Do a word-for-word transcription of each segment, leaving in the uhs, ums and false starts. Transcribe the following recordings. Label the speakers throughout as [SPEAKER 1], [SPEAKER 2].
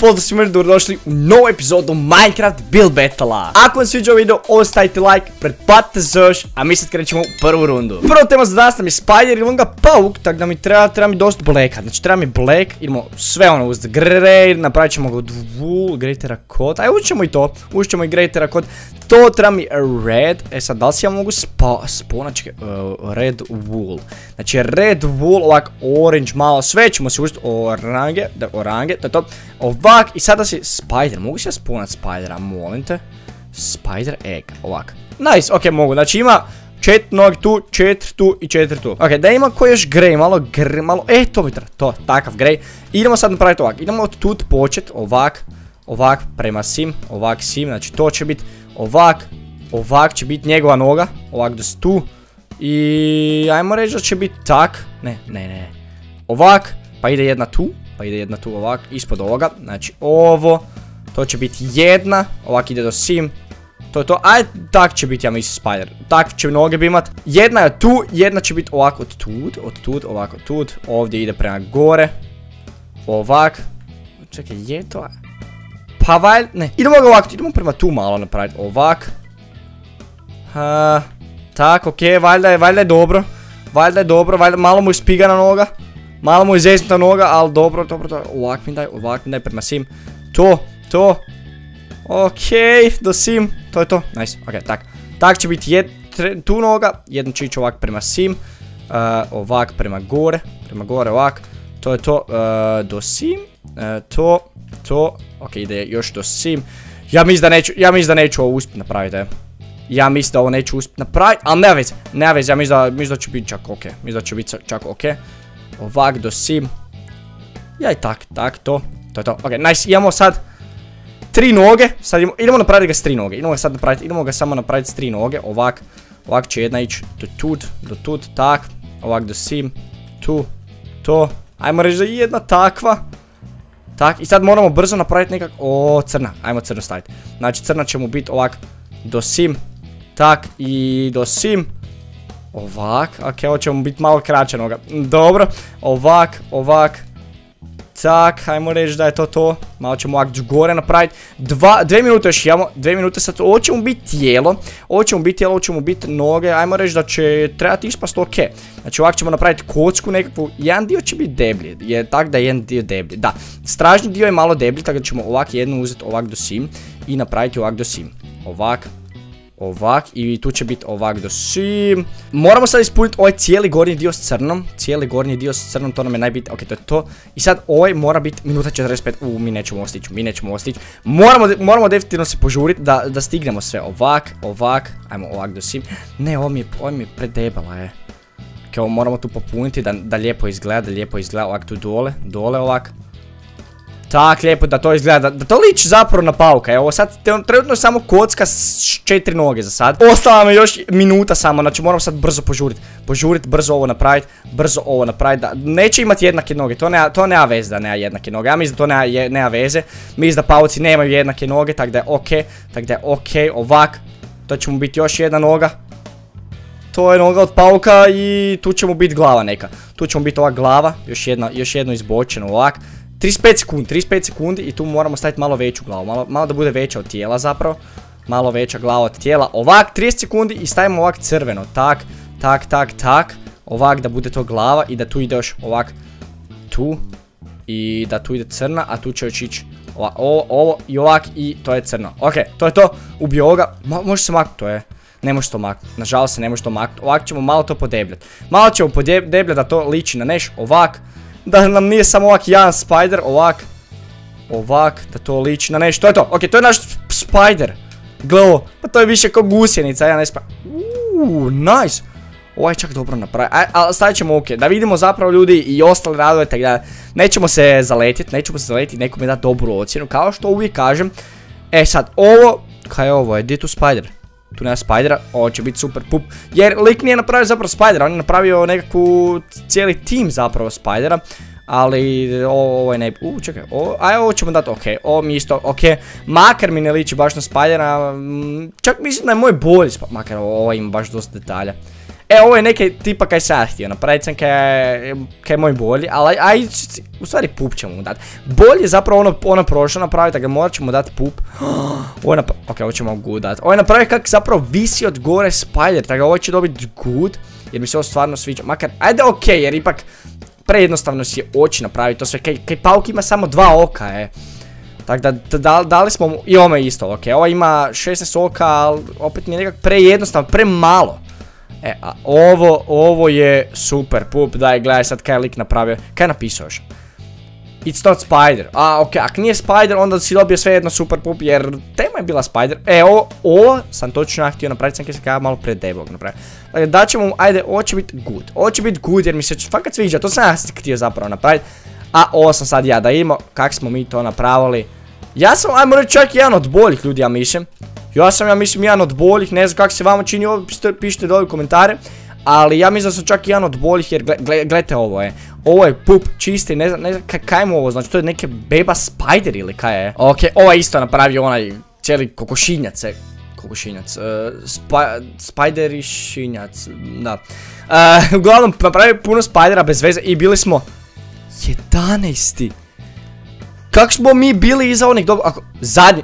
[SPEAKER 1] pozdrav svima, dobrodošli u novu epizodu Minecraft Build Battle-a. Ako vam sviđa video, ostavite like, pretplatite se još, a mi sad krećemo u prvu rundu. Prvo tema za danas nam je Spider ili on ga pauk, tako da mi treba, treba mi dosta blacka. Znači treba mi black, idemo sve ono uz grey, napravit ćemo ga od wool, grey terracotta, aj učit ćemo i to, učit ćemo i grey terracotta. To treba mi red, e sad da li si ja mogu spa, spona, čekaj, uh, red wool. Znači red wool, ovak orange malo, sve ćemo si učiti orange, da orange, to je to. Ovak, i sada si spider, mogu si ja spawnat spidera, molim te. Spider egg, ovak. Nice, ok, mogu, znači ima četiri noge tu, četiri tu i četiri tu. Ok, da ima koji još grey, malo grey, malo, e, to mi treba, to, takav grey. Idemo sad napraviti ovak, idemo od tu počet, ovak, ovak, prema sim, ovak sim, znači to će biti ovak, ovak će biti njegova noga, ovak do tu. I ajmo reći da će biti tak, ne, ne, ne, ovak, pa ide jedna tu. Pa ide jedna tu ovak, ispod ovoga, znači ovo, to će biti jedna, ovak ide do sim, to je to, aj tak će biti ja mislim spider, tak će noge bi imat, jedna je tu, jedna će biti ovako od tud, od tud, ovako tud, ovdje ide prema gore, ovak, čekaj je to, pa valj, ne, idemo ga ovako, idemo prema tu malo napraviti, ovak, ha, tak, okej, valjda je, valjda je dobro, valjda je dobro, valjda malo mu je spigana noga. Malo mu je zesnuta noga, ali dobro, dobro, dobro, ovak mi daj, ovak mi daj prema sim. To, to. Okej, do sim, to je to, nice, okej, tak. Tak će biti tu noga, jedan će ići ovak prema sim. Ovak prema gore, prema gore ovak. To je to, do sim. To, to, okej, ide još do sim. Ja mislim da neću, ja mislim da neću ovo uspjeti napraviti, e. Ja mislim da ovo neću uspjeti napraviti, ali nema veze, nema veze, ja mislim da će biti čak okej, mislim da će biti čak okej. Ovak do sim. Ja i tak, tak, to. To je to, ok, nice, imamo sad tri noge, sad idemo, idemo napraviti ga s tri noge, idemo ga sad napraviti, idemo ga samo napraviti s tri noge, ovak, ovak će jedna ići do tud, do tud, tak, ovak do sim, tu, to, ajmo reći da je jedna takva, tak, i sad moramo brzo napraviti nekak, o, crna, ajmo crno staviti, znači crna će mu biti ovak do sim, tak, i do sim, ovak, ok, ovo će mu biti malo kraća noga, dobro, ovak, ovak, tak, hajmo reći da je to to, malo ćemo ovak gore napraviti, dva, dve minute još imamo, dve minute sad, ovo će mu biti tijelo, ovo će mu biti tijelo, ovo će mu biti noge, ajmo reći da će trebati ispast ok, znači ovak ćemo napraviti kocku nekakvu, jedan dio će biti deblji, je tak da je jedan dio deblji, da, stražni dio je malo deblji, tako da ćemo ovak jednu uzeti ovak do sim i napraviti ovak do sim, ovak, ovak i tu će biti ovak do sim. Moramo sad ispuniti ovaj cijeli gornji dio s crnom. Cijeli gornji dio s crnom, to nam je najbitnije. Ok, to je to. I sad ovaj mora biti minuta četrdeset pet. U, mi nećemo ostići, mi nećemo ostići. Moramo, moramo definitivno se požuriti da, da stignemo sve. Ovak, ovak. Ajmo ovak do sim. Ne, ovo mi je, ovo mi je predebala je. Ok, ovo moramo tu popuniti da, da lijepo izgleda, da lijepo izgleda. Ovak tu dole, dole ovak. Tak, lijepo da to izgleda, da, da to liči zapravo na pauka, evo sad trenutno je samo kocka s četiri noge za sad. Ostala mi još minuta samo, znači moram sad brzo požuriti, požuriti, brzo ovo napraviti, brzo ovo napraviti, da neće imati jednake noge, to nema, to nema veze da nema jednake noge, ja mislim da to nema, je, nema veze, mislim da pauci nemaju jednake noge, tako da je ok, tako da je ok, ovak, to će mu biti još jedna noga. To je noga od pauka i tu će mu biti glava neka, tu će mu biti ova glava, još jedna, još jedno izbočeno ovak. trideset pet sekundi, trideset pet sekundi i tu moramo staviti malo veću glavu, malo, malo da bude veća od tijela zapravo. Malo veća glava od tijela, ovak trideset sekundi i stavimo ovak crveno, tak, tak, tak, tak. Ovak da bude to glava i da tu ide još ovak tu. I da tu ide crna, a tu će još ići ovo, ovo i ovak i to je crno. Ok, to je to, ubio ga, može se maknuti, to je. Ne može to maknuti, nažalost se ne može to maknuti, ovak ćemo malo to podebljati. Malo ćemo podebljati da to liči na neš, ovak. Da nam nije samo ovak jedan spider, ovak. Ovak, da to liči na nešto, to je to, ok, to je naš spider. Gle ovo, pa to je više kao gusjenica, ja ne spider. Uuuu, nice. Ovo je čak dobro napraviti, ali stavit ćemo ok, da vidimo zapravo ljudi i ostale radove, tako da nećemo se zaletiti, nećemo se zaletiti, neko mi da dobru ocjenu, kao što uvijek kažem. E sad, ovo, kaj je ovo, je, gdje je tu spider? Tu nema spidera, ovo će biti super pup, jer lik nije napravio zapravo spidera, on je napravio nekakvu cijeli tim zapravo spidera, ali ovo je ne, u čekaj, aj ovo ćemo dati ok, ovo mi isto ok, makar mi ne liči baš na spidera, čak mislim da je moj bolji, makar ovo ima baš dosta detalja. E, ovo je neke tipa kaj sam htio napraviti, sam kaj je moj bolji, ali aj, u stvari pup ćemo mu dati. Bolje je zapravo ono, ono prošlo napraviti, tako da morat ćemo dati pup. Ovo je napraviti, ok, ovo ćemo good dati. Ovo je napraviti kak zapravo visi od gore spider, tako da ovo će dobiti good, jer mi se ovo stvarno sviđa. Makar, ajde ok, jer ipak prejednostavno si je oči napraviti, to sve, kaj, kaj pauk ima samo dva oka, e. Tako da, da, dali smo mu, i ovo je isto, ok, ovo ima šesnaest oka, ali opet mi je nekak prejednostavno, premalo. E, a ovo, ovo je super pup, daj gledaj sad kaj je lik napravio, kaj je napisao još? It's not spider, a ok, ako nije spider onda si dobio sve jedno super pup jer tema je bila spider. E, ovo, ovo sam točno ja htio napraviti, sam kaj se kaj malo pre debog napraviti. Dakle, da ćemo mu, ajde, ovo će biti good, ovo će biti good jer mi se fakat sviđa, to sam ja htio zapravo napraviti. A ovo sam sad ja da imamo, kak smo mi to napravili. Ja sam, ajmo reći, čak jedan od boljih ljudi, ja mislim. Ja sam, ja mislim, jedan od boljih, ne znam kako se vama čini ovo, pišite dole u komentare. Ali ja mislim da sam čak jedan od boljih jer gledajte ovo je. Ovo je pup čisti, ne znam, ne znam kaj mu ovo znači, to je neke beba spider ili kaj je. Ok, ovo je isto napravio onaj cijeli kokošinjac, e, kokošinjac, spiderišinjac, da. Uglavnom, napravio puno spidera bez veze i bili smo jedanaesti. Kak smo mi bili iza onih dobro, ako, zadnji.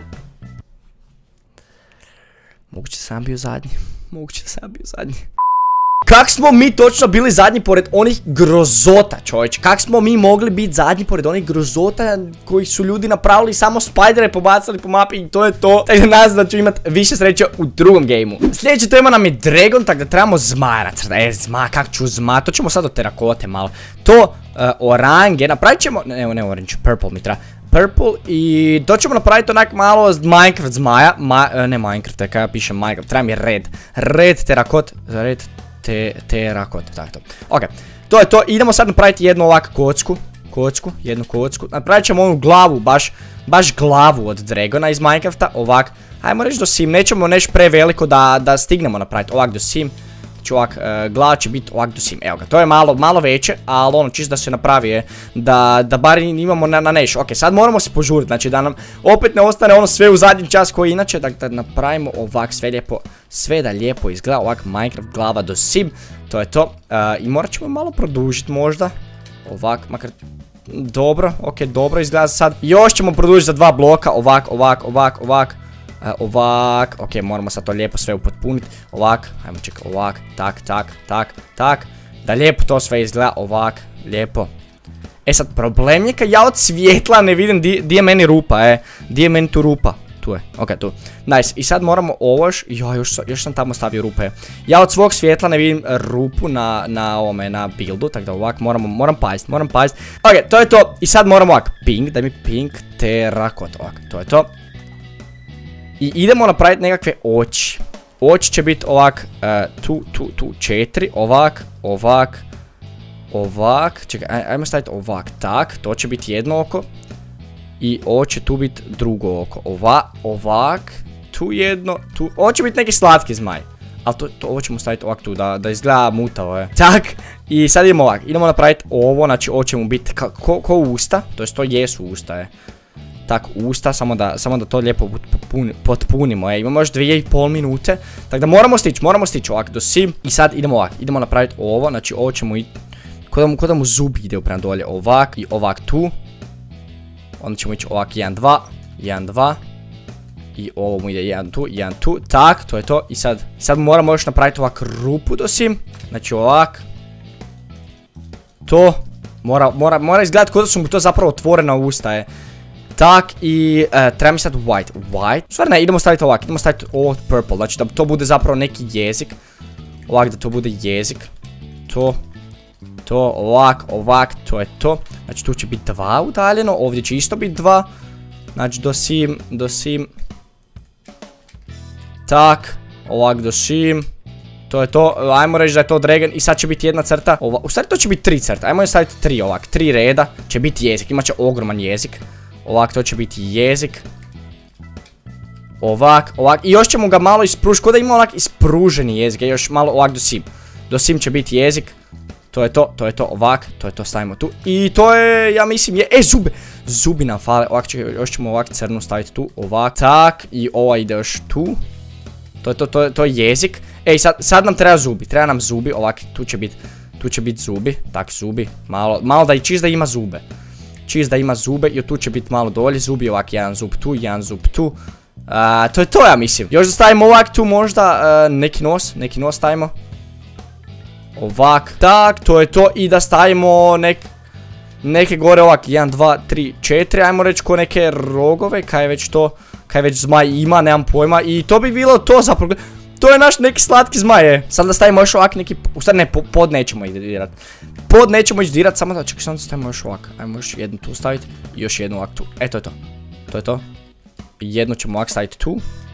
[SPEAKER 1] Moguće sam bio zadnji, moguće sam bio zadnji. Kak smo mi točno bili zadnji pored onih grozota, čovječe? Kak smo mi mogli biti zadnji pored onih grozota koji su ljudi napravili samo spijdere pobacali po mapi i to je to. Tako da nadam se da ću imat više sreće u drugom gameu. Sljedeća tema nam je Dragon, tako da trebamo zmaja nacrta. E, zma, kak ću zma, to ćemo sad od terakote malo. To, uh, orange, napravit ćemo, ne, ne orange, purple mi treba. Purple i to ćemo napraviti onak malo Minecraft zmaja, Ma, uh, ne Minecraft, kaj ja pišem Minecraft, treba mi red. Red terakot, red te, terakot, tako to. Ok, to je to, idemo sad napraviti jednu ovak kocku, kocku, jednu kocku. Napravit ćemo onu glavu, baš, baš glavu od Dragona iz Minecrafta, ovak. Ajmo reći do sim, nećemo neš preveliko da, da stignemo napraviti, ovak do sim. Znači ovak, uh, glava će biti ovak do sim, evo ga, to je malo, malo veće, ali ono čisto da se napravi je, da, da bar imamo na, na neš. Ok, sad moramo se požuriti, znači da nam opet ne ostane ono sve u zadnji čas koji inače, da, da napravimo ovak sve lijepo, sve da lijepo izgleda, ovak Minecraft glava do sim, to je to. Uh, I morat ćemo malo produžiti možda, ovak, makar, dobro, ok, dobro izgleda sad. Još ćemo produžiti za dva bloka, ovak, ovak, ovak, ovak. Uh, ovak, ok, moramo sad to lijepo sve upotpuniti, ovak, ajmo čekaj, ovak, tak, tak, tak, tak, da lijepo to sve izgleda, ovak, lijepo. E sad, problem je kad ja od svjetla ne vidim di, di je meni rupa, e, di je meni tu rupa, tu je, ok, tu, nice, i sad moramo ovo još, jo, još, još sam tamo stavio rupe, ja od svog svjetla ne vidim rupu na, na ovome, na buildu, tako da ovak, moramo, moram pazit, moram pazit, ok, to je to, i sad moramo ovak, pink, daj mi pink, terakot, ovak, to je to. I idemo napraviti nekakve oči. Oči će biti ovak, uh, tu, tu, tu, četiri, ovak, ovak, ovak, čekaj, aj, ajmo staviti ovak, tak, to će biti jedno oko. I ovo će tu biti drugo oko, ova, ovak, tu jedno, tu, ovo će biti neki slatki zmaj. Ali to, to, ovo ćemo staviti ovak tu, da, da izgleda mutavo je. Tak, i sad idemo ovak, idemo napraviti ovo, znači ovo će mu biti ko, ko usta, to jest to jesu usta je. Tak, usta, samo da, samo da to lijepo potpunimo, e, imamo još dvije i pol minute, tako da moramo stići, moramo stići ovak do sim, i sad idemo ovak, idemo napraviti ovo, znači ovo ćemo i, ko da mu, ko da mu zub ide prema dolje, ovak i ovak tu, onda ćemo ići ovak jedan, dva, jedan, dva, i ovo mu ide jedan tu, jedan tu, tak, to je to, i sad, sad moramo još napraviti ovak rupu do sim, znači ovak, to, mora, mora, mora izgledati kao da su mu to zapravo otvorena usta, je. Tak, i uh, treba mi sad white, white, stvar ne, idemo staviti ovak, idemo staviti ovo purple, znači da to bude zapravo neki jezik, ovak da to bude jezik, to, to, ovak, ovak, to je to, znači tu će biti dva udaljeno, ovdje će isto biti dva, znači do sim, do sim, tak, ovak do sim, to je to, ajmo reći da je to Dragon i sad će biti jedna crta, ova, u stvari to će biti tri crta, ajmo je staviti tri ovak, tri reda, će biti jezik, imat će ogroman jezik. Ovak, to će biti jezik. Ovak, ovak. I još ćemo ga malo ispružiti. Ko da ima onak ispruženi jezik. Još malo ovak do sim. Do sim će biti jezik. To je to, to je to. Ovak, to je to, stavimo tu. I to je, ja mislim, je... E, zube! Zubi nam fale. Ovak, još ćemo ovak crnu staviti tu. Ovak, tak. I ova ide još tu. To je to, to, to je jezik. Ej, sad, sad nam treba zubi, treba nam zubi, ovak, tu će biti, tu će biti zubi, tak zubi, malo, malo da i čist da ima zube. Čist da ima zube i tu će biti malo dolje zubi, ovak, jedan zub tu, jedan zub tu. Uh, to je to, ja mislim. Još da stavimo ovak tu možda, uh, neki nos, neki nos stavimo. Ovak, tak, to je to i da stavimo nek, neke gore ovak, jedan, dva, tri, četiri, ajmo reći ko neke rogove, kaj je već to, kaj već zmaj ima, nemam pojma i to bi bilo to zapravo. To je naš neki slatki zmaj. Sad da stavimo još ovak neki, u stvari ne, pod nećemo ići dirat. Pod nećemo ići dirat, samo da čekaj, samo da stavimo još ovak. Ajmo još jednu tu staviti i još jednu ovak tu. E, to je to. To je to. Jednu ćemo ovak staviti tu.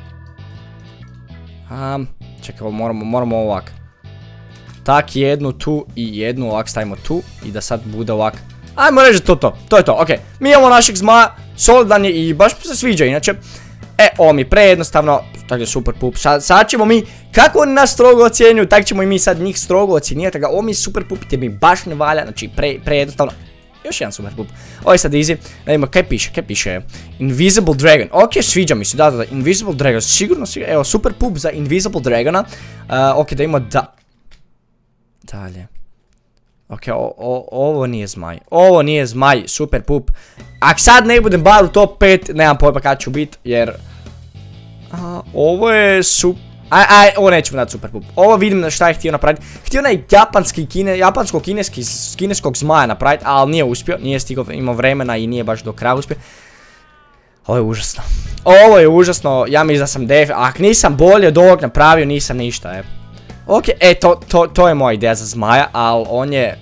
[SPEAKER 1] Um, čekaj, moramo, moramo ovak. Tak, jednu tu i jednu ovak stavimo tu i da sad bude ovak. Ajmo reći to to, to je to, okej. Mi imamo našeg zmaja, solidan je i baš se sviđa inače. E, ovo mi je prejednostavno, tako je super pup, sad, sad ćemo mi, kako oni nas strogo ocjenjuju, tako ćemo i mi sad njih strogo ocjenjivati, ovo mi je super pup, te mi baš ne valja, znači pre, prejednostavno, još jedan super pup, ovo je sad easy, da vidimo kaj piše, kaj piše, Invisible Dragon, ok, sviđa mi se, da, da, da, Invisible Dragon, sigurno, sigurno, evo, super pup za Invisible Dragona, uh, ok, da imamo da, dalje. Ok, o, o, ovo nije zmaj, ovo nije zmaj, super pup. Ak sad ne budem bar u top pet, nemam pojma kada ću bit, jer... A, ovo je super... Aj, aj, ovo nećemo dati super pup. Ovo vidim šta je htio napraviti. Htio onaj japanski, kine, japansko-kineski, kineskog zmaja napraviti, ali nije uspio, nije stigao, imao vremena i nije baš do kraja uspio. Ovo je užasno. Ovo je užasno, ja mislim da sam def... Ak nisam bolje od ovog napravio, nisam ništa, evo. Ok, e, to, to, to je moja ideja za zmaja, ali on je...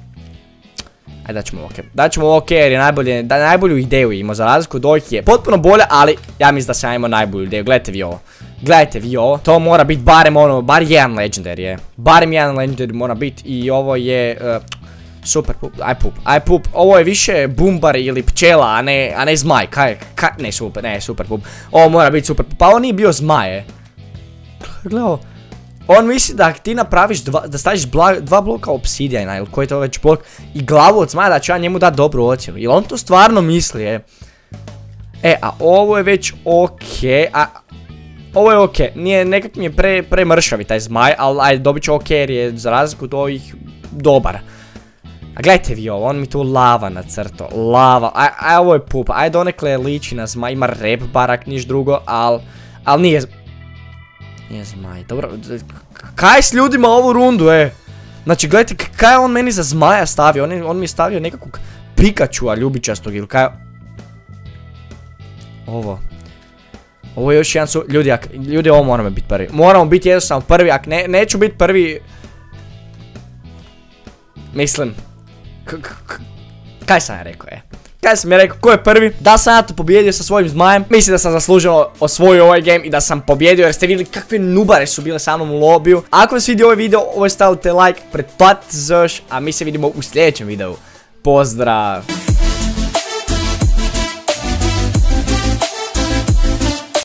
[SPEAKER 1] Ajde, daćemo ok. Daćemo ok jer je najbolje, da najbolju ideju imao, za razliku od ovih je potpuno bolje, ali ja mislim da sam imao najbolju ideju. Gledajte vi ovo. Gledajte vi ovo. To mora biti barem ono, bar jedan legendary je. Barem jedan legendary mora biti i ovo je... Uh, super pup, aj pup, aj pup. Ovo je više bumbar ili pčela, a ne, a ne zmaj. Kaj, kaj, ne super, ne super pup. Ovo mora biti super pup, pa on nije bio zmaj, Gle ovo. On misli da ti napraviš dva, da staviš bla, dva bloka obsidijana ili koji je to već blok i glavu od zmaja da će ja njemu dati dobru ocjenu. Ili on to stvarno misli, e. E, a ovo je već okej, a... Ovo je okej, nije, nekak mi je pre, pre mršavi taj zmaj, ali ajde dobit ću okej jer je za razliku od ovih dobar. A gledajte vi ovo, on mi tu lava nacrto, lava, a, a ovo je pup, ajde donekle liči na zmaj, ima rep barak, niš drugo, al, al nije... Nije zmaj, dobro, kaj s ljudima ovu rundu, e? Znači, gledajte, kaj je on meni za zmaja stavio, on, je, on mi je stavio nekakvog Pikachua ljubičastog ili kaj... Ovo. Ovo je još jedan su... Ljudi, ak, ljudi, ovo moramo biti prvi. Moramo biti jednostavno prvi, ak ne, neću biti prvi... Mislim... K, k, k, kaj sam ja rekao, e? Kaj sam ja rekao, ko je prvi? Da sam ja to pobjedio sa svojim zmajem. Mislim da sam zasluženo osvojio ovaj game i da sam pobjedio jer ste vidjeli kakve nubare su bile sa mnom u lobiju. Ako vam svidio ovaj video, ovo stavite like, pretplatite se još, a mi se vidimo u sljedećem videu. Pozdrav!